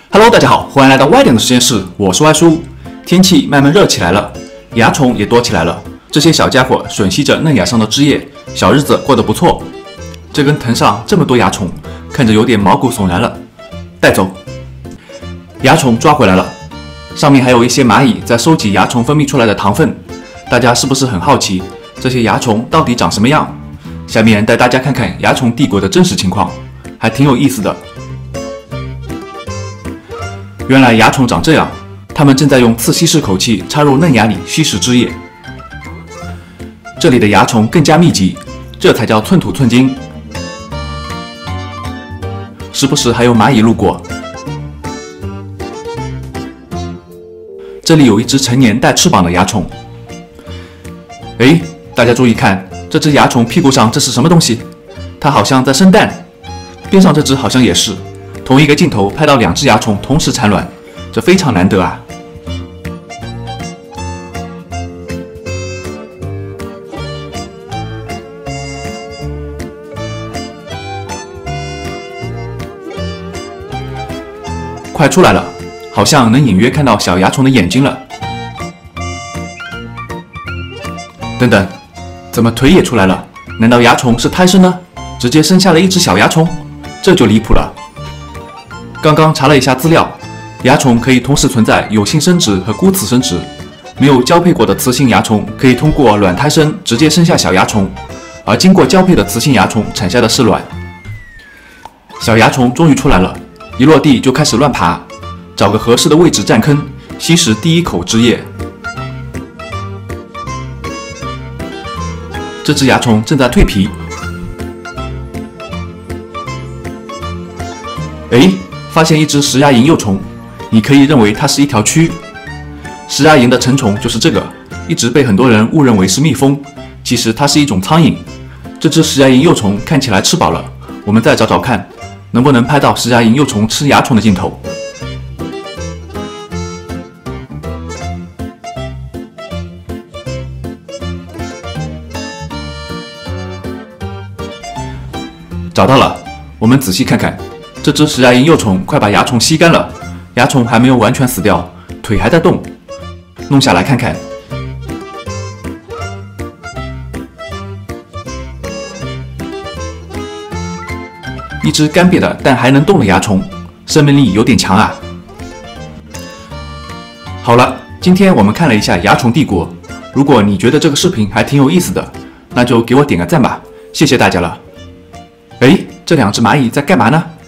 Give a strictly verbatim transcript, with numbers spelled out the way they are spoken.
Hello， 大家好，欢迎来到歪点的实验室，我是歪叔。天气慢慢热起来了，蚜虫也多起来了。这些小家伙吮吸着嫩芽上的汁液，小日子过得不错。这根藤上这么多蚜虫，看着有点毛骨悚然了。带走。蚜虫抓回来了，上面还有一些蚂蚁在收集蚜虫分泌出来的糖分。大家是不是很好奇，这些蚜虫到底长什么样？下面带大家看看蚜虫帝国的真实情况，还挺有意思的。原来蚜虫长这样，它们正在用刺吸式口器插入嫩芽里吸食汁液。这里的蚜虫更加密集，这才叫寸土寸金。时不时还有蚂蚁路过。这里有一只成年带翅膀的蚜虫。哎，大家注意看，这只蚜虫屁股上这是什么东西？它好像在生蛋。边上这只好像也是。同一个镜头拍到两只蚜虫同时产卵，这非常难得啊！快出来了，好像能隐约看到小蚜虫的眼睛了。等等，怎么腿也出来了？难道蚜虫是胎生呢？直接生下了一只小蚜虫？这就离谱了。刚刚查了一下资料，蚜虫可以同时存在有性生殖和孤雌生殖。没有交配过的雌性蚜虫可以通过卵胎生直接生下小蚜虫，而经过交配的雌性蚜虫产下的是卵。小蚜虫终于出来了，一落地就开始乱爬，找个合适的位置占坑，吸食第一口汁液。这只蚜虫正在蜕皮。哎，发现一只食蚜蝇幼虫，你可以认为它是一条蛆。食蚜蝇的成虫就是这个，一直被很多人误认为是蜜蜂，其实它是一种苍蝇。这只食蚜蝇幼虫看起来吃饱了，我们再找找看，能不能拍到食蚜蝇幼虫吃蚜虫的镜头。找到了，我们仔细看看。这只食蚜蝇幼虫快把蚜虫吸干了，蚜虫还没有完全死掉，腿还在动。弄下来看看，一只干瘪的但还能动的蚜虫，生命力有点强啊。好了，今天我们看了一下蚜虫帝国。如果你觉得这个视频还挺有意思的，那就给我点个赞吧，谢谢大家了。哎，这两只蚂蚁在干嘛呢？